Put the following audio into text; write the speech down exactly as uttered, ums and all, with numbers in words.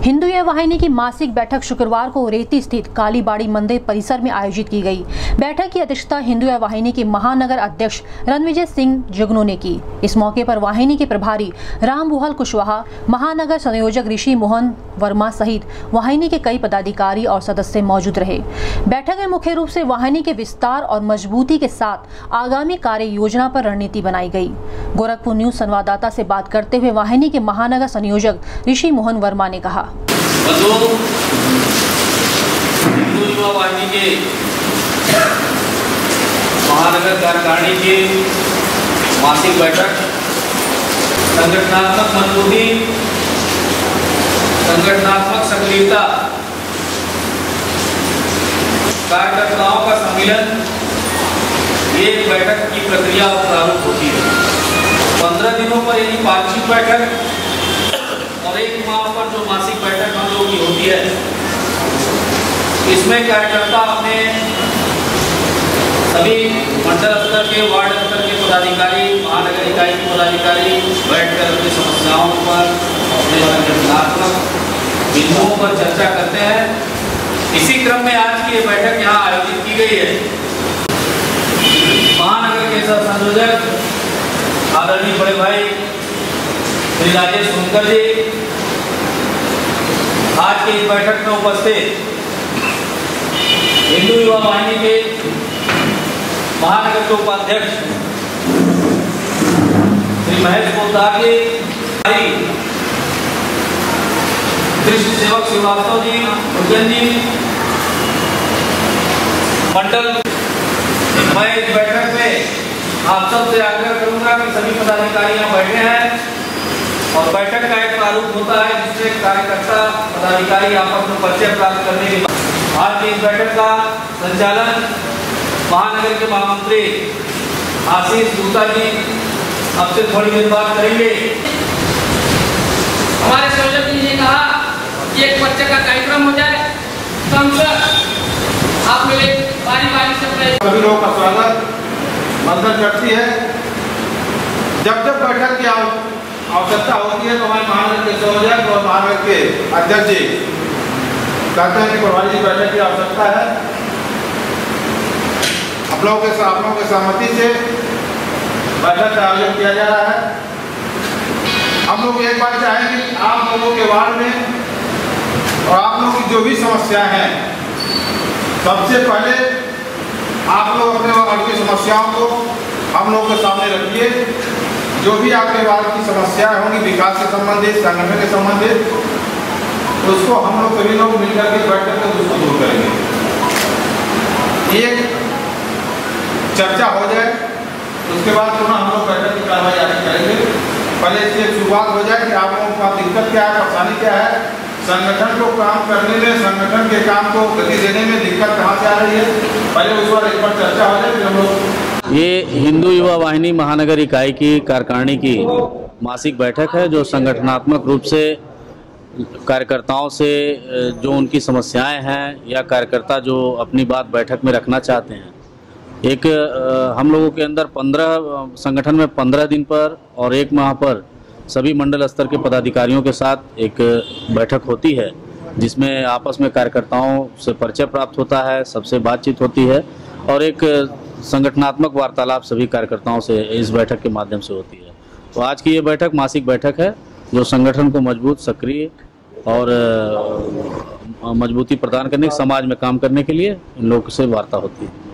हिंदू युवा वाहिनी की मासिक बैठक शुक्रवार को रेती स्थित कालीबाड़ी मंदिर परिसर में आयोजित की गई। बैठक की अध्यक्षता हिंदू युवा वाहिनी के महानगर अध्यक्ष रणविजय सिंह जुगनू ने की। इस मौके पर वाहिनी के प्रभारी रामबुहल कुशवाहा, महानगर संयोजक ऋषि मोहन वर्मा सहित वाहिनी के कई पदाधिकारी और सदस्य मौजूद रहे। बैठक में मुख्य रूप से वाहिनी के विस्तार और मजबूती के साथ आगामी कार्य योजना पर रणनीति बनाई गई। गोरखपुर न्यूज संवाददाता से बात करते हुए वाहिनी के महानगर संयोजक ऋषि मोहन वर्मा ने कहा, हिंदू युवा वाहिनी के महानगर कार्यकारिणी की मासिक बैठक संगठनात्मक मजबूती, संगठनात्मक सक्रियता, कार्यकर्ताओं का सम्मिलन, ये एक बैठक की प्रक्रिया और प्रारूप होती है। पंद्रह दिनों पर यही वार्षिक बैठक और एक माह पर जो मासिक बैठक हम लोगों की होती है, इसमें कार्यकर्ता अपने सभी मंडल स्तर के, वार्ड स्तर के पदाधिकारी, महानगर इकाई के पदाधिकारी बैठकर अपनी समस्याओं पर, अपने संगठनात्मक बिंदुओं पर चर्चा करते हैं। इसी क्रम में आज की ये बैठक यहाँ आयोजित की गई है। महानगर के सह संयोजक आदरणीय बड़े भाई श्री राजेश सुनकर जी आज की इस बैठक में उपस्थित हिंदू युवा वाहिनी के महानगर के उपाध्यक्ष श्री महेश पोद्दार जी, कृष्ण सेवक श्रीवास्तव जी, उज्जैन जी, मंडल। मैं इस बैठक में आप सबसे आग्रह करूंगा कि सभी पदाधिकारी यहाँ बैठे हैं और बैठक का एक प्रारूप होता है जिससे कार्यकर्ता पदाधिकारी आपस में परिचय प्राप्त करने के बाद आज की इस बैठक का संचालन महानगर के महामंत्री आशीष गुप्ता जी अब से थोड़ी देर बात करेंगे। हमारे संयोजक जी ने कहा कि एक बच्चे का कार्यक्रम हो जाए, तो हम आप मेरे बारी बारी से सभी लोगों का स्वागत मंथन करती है। जब जब बैठक की आवश्यकता होती है तो हमारे महानगर के संयोजक और महानगर के अध्यक्ष जी कहते हैं कि प्रभारी जी बैठक की आवश्यकता है। आप लोगों के आप लोगों की सहमति से बैठक का आयोजन किया जा रहा है। हम लोग एक बात चाहेंगे कि आप लोगों के वार्ड में और आप लोगों की जो भी समस्याएं हैं, सबसे पहले आप लोग अपने वार्ड की समस्याओं को हम लोगों के सामने रखिए। जो भी आपके वार्ड की समस्याएं होंगी विकास से संबंधित, संगठन के संबंधित, उसको हम लोग सभी लोग मिलकर के बैठक कर उसको दूर करेंगे। एक चर्चा हो जाए, उसके बाद पुनः हम लोग बैठक की कार्रवाई आगे करेंगे। पहले इसकी शुरुआत हो जाए कि आप लोगों का दिक्कत क्या है, परेशानी क्या है, संगठन को काम करने में, संगठन के काम को गति देने में दिक्कत कहाँ से आ रही है, पहले उस पर एक बार चर्चा हो जाए फिर हम लोग। ये हिंदू युवा वाहिनी महानगर इकाई की कार्यकारिणी की मासिक बैठक है जो संगठनात्मक रूप से कार्यकर्ताओं से जो उनकी समस्याएं हैं या कार्यकर्ता जो अपनी बात बैठक में रखना चाहते हैं, एक हम लोगों के अंदर पंद्रह संगठन में पंद्रह दिन पर और एक माह पर सभी मंडल स्तर के पदाधिकारियों के साथ एक बैठक होती है जिसमें आपस में कार्यकर्ताओं से परिचय प्राप्त होता है, सबसे बातचीत होती है और एक संगठनात्मक वार्तालाप सभी कार्यकर्ताओं से इस बैठक के माध्यम से होती है। तो आज की ये बैठक मासिक बैठक है जो संगठन को मजबूत, सक्रिय और मजबूती प्रदान करने, समाज में काम करने के लिए इन लोगों से वार्ता होती है।